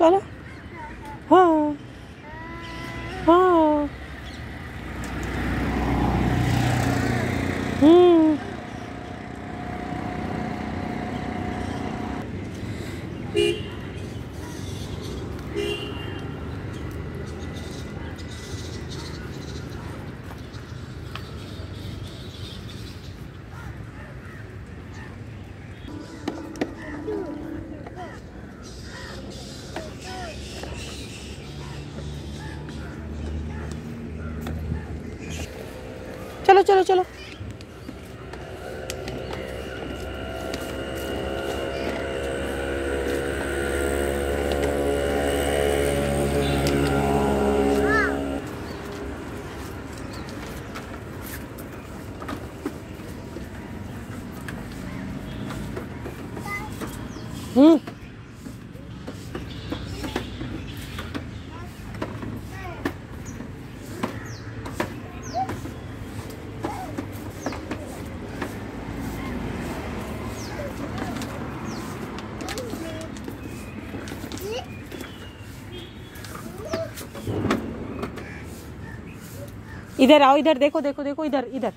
चलो। हाँ हाँ। चलो चलो चलो। इधर आओ, इधर देखो देखो देखो, इधर इधर।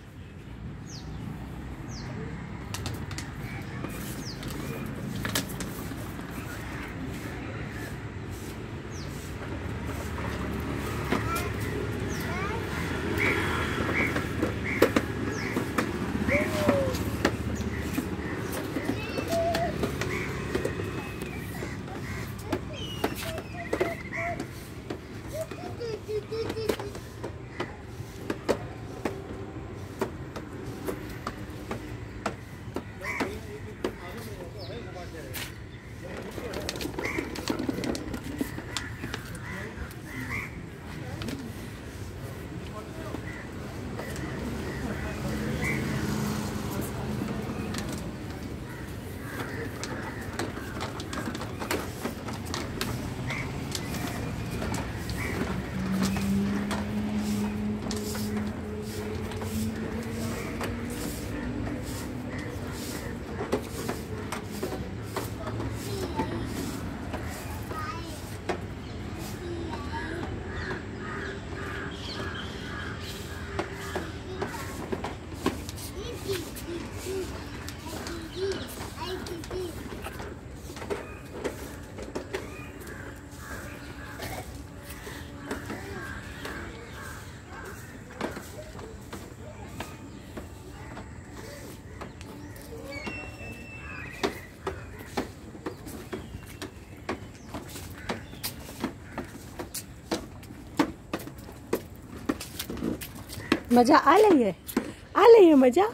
मजा आ रही है मजा।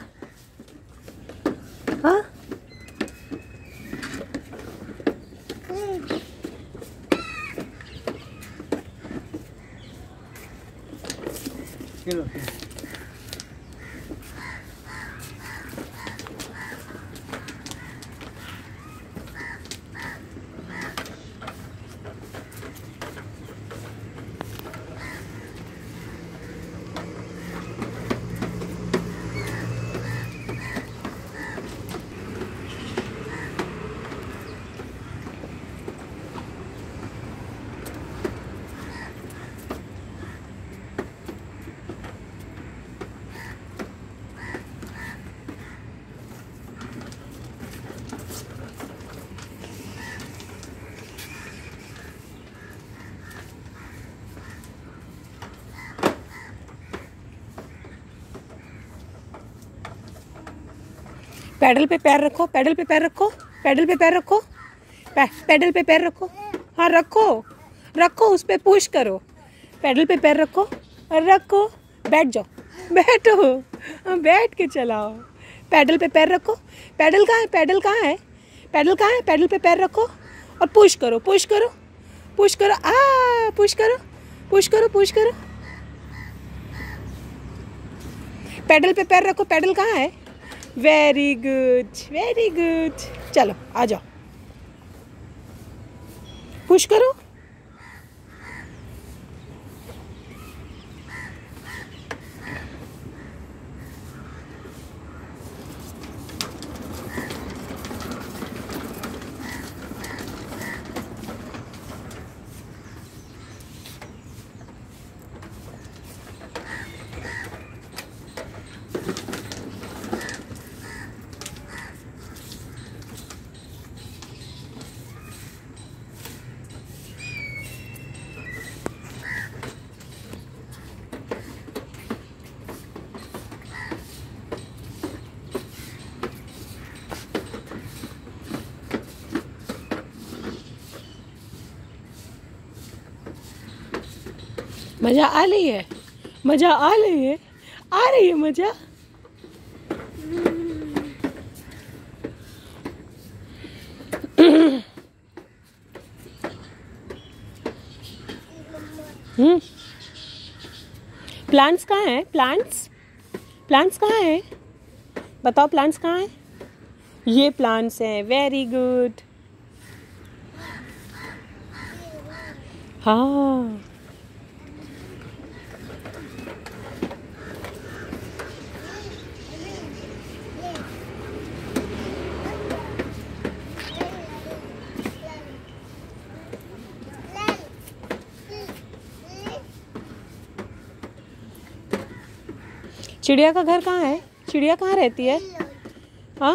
हाँ चलो। पैडल पे पैर रखो, पैडल पे पैर रखो, पैडल पे पैर रखो, पैडल पे पैर रखो। हाँ रखो रखो, उस पे पुश करो। पैडल पे पैर रखो और रखो। बैठ जाओ, बैठो, बैठ के चलाओ। पैडल पे पैर रखो। पैडल कहाँ है? पैडल कहाँ है? पैडल कहाँ है? पैडल पे पैर रखो और पुश करो, पुश करो, पुश करो। पुश करो, पुश करो, पुश करो। पैडल पे पैर रखो। पैडल कहाँ है? Very good, very good. चलो आ जाओ, पुश करो। मजा आ रही है, मजा आ रही है, आ रही है मजा। प्लांट्स कहाँ हैं? प्लांट्स, प्लांट्स कहाँ हैं? बताओ प्लांट्स कहाँ हैं? ये प्लांट्स हैं। Very good. हाँ, चिड़िया का घर कहाँ है? चिड़िया कहाँ रहती है? हाँ,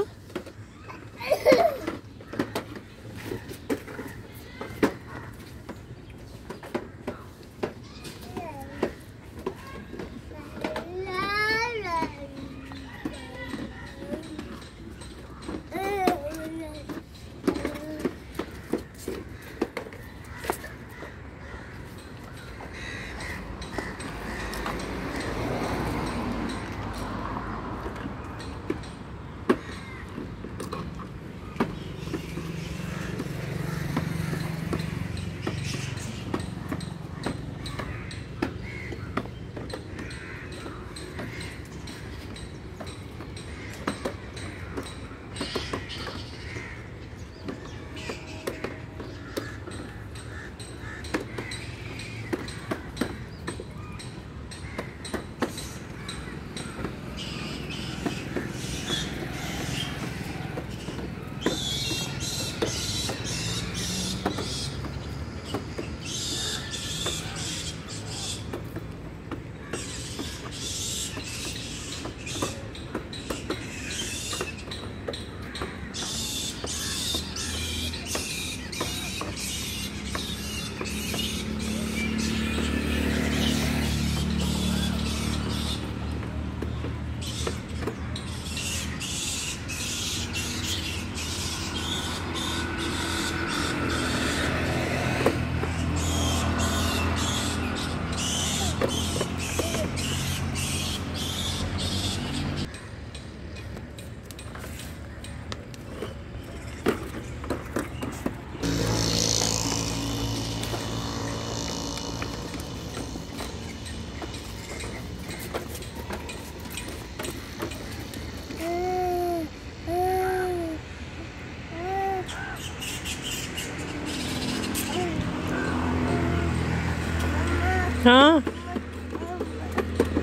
हाँ।